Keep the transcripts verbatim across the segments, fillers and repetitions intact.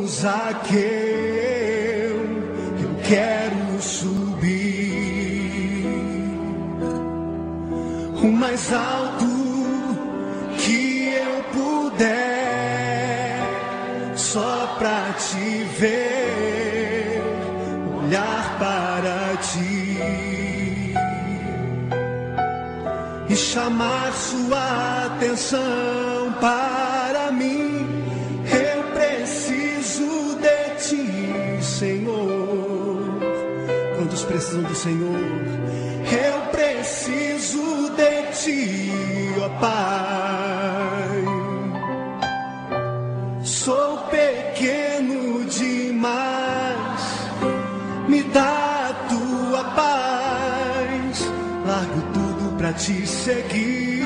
Zaqueu, eu quero subir o mais alto que eu puder, só pra te ver, olhar para ti e chamar sua atenção para mim. Eu preciso de ti, Senhor. Quantos precisam do Senhor? Eu preciso de ti, ó Pai. Sou pequeno demais, me dá a tua paz. Largo tudo pra te seguir.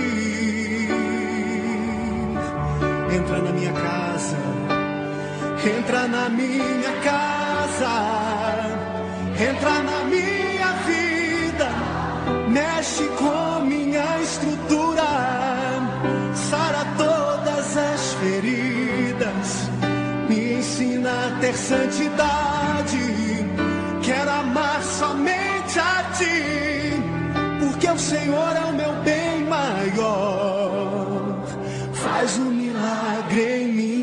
Entra na minha casa, entra na minha casa, entra na minha vida, mexe com minha estrutura, sara todas as feridas, me ensina a ter santidade. Quero amar somente a ti, porque o Senhor é o meu bem maior. Faz um milagre em mim.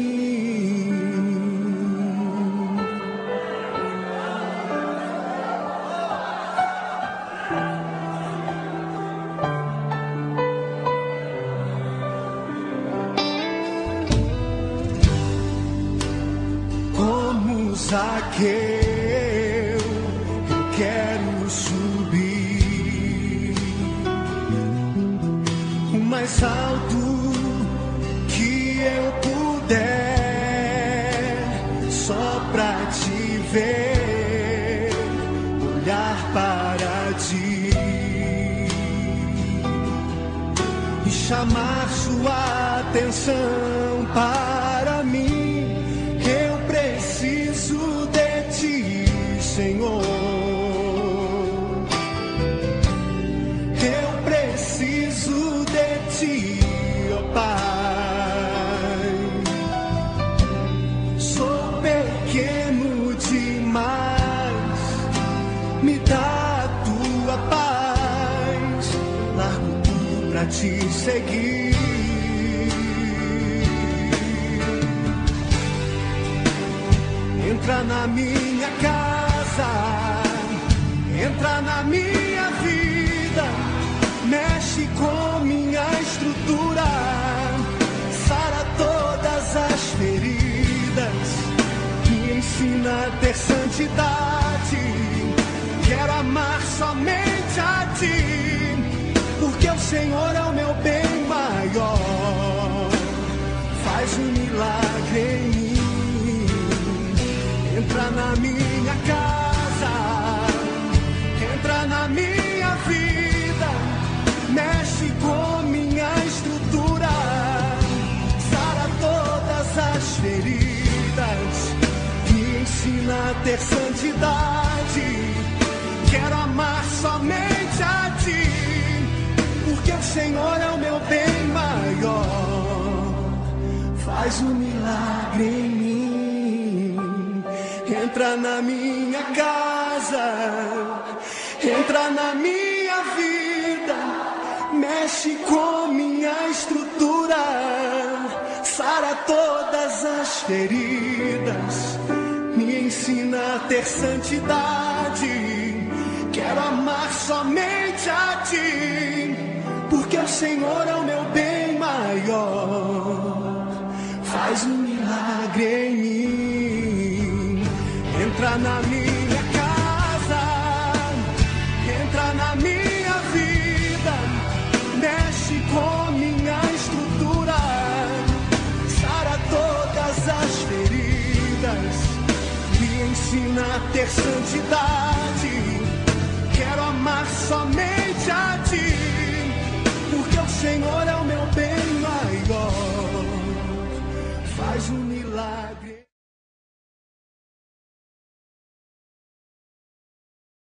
Como Zaqueu, eu quero subir o mais alto que eu puder, só pra te ver, olhar para ti e chamar sua atenção para mim. Eu preciso de ti, Senhor. Eu preciso de ti, ó Pai. Sou pequeno demais, me dá a tua paz. Largo tudo pra te seguir. Entra na minha casa, entra na minha vida, mexe com minha estrutura, sara todas as feridas, me ensina a ter santidade. Quero amar somente a ti, porque o Senhor é o meu bem maior. Faz um milagre em mim. Entra na minha casa, entra na minha vida, mexe com minha estrutura, sara todas as feridas, me ensina a ter santidade. Quero amar somente a ti, porque o Senhor é o meu bem maior. Faz um milagre em mim. Entra na minha casa, entra na minha vida, mexe com minha estrutura, sara todas as feridas, me ensina a ter santidade. Quero amar somente a ti, porque o Senhor é o meu bem maior. Faz um milagre em mim. Entra na minha casa, entra na minha vida, mexe com minha estrutura, sara todas as feridas, me ensina a ter santidade. Quero amar somente a ti, porque o Senhor é o meu bem maior. Faz um milagre.